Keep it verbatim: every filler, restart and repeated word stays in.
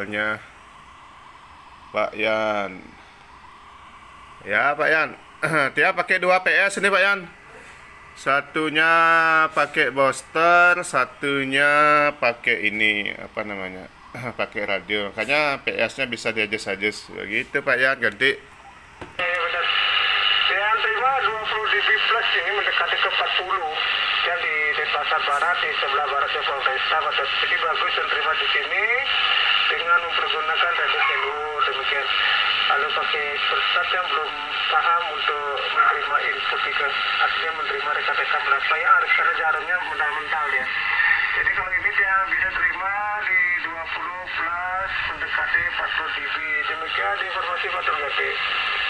filenya Pak Yan. Ya Pak Yan, dia pakai dua P S ini Pak Yan. Satunya pakai booster, satunya pakai ini apa namanya, pakai radio. Makanya P S-nya bisa diadjust-adjust begitu Pak Yan, ganti. Benar. Yang terima dua puluh dB plus ini mendekati ke empat puluh. Dan di Denpasar Barat, di sebelah baratnya Polresta, jadi bagus dan terima di sini dengan mempergunakan radio seluler demikian. Lalu pakai persat yang belum paham untuk menerima input juga, artinya menerima rekan-rekan berapa yang harus karena jarumnya mental-mental ya. Jadi kalau ini dia bisa terima di dua puluh plus mendekati empat puluh dB. Demikian informasi Pak Turgati.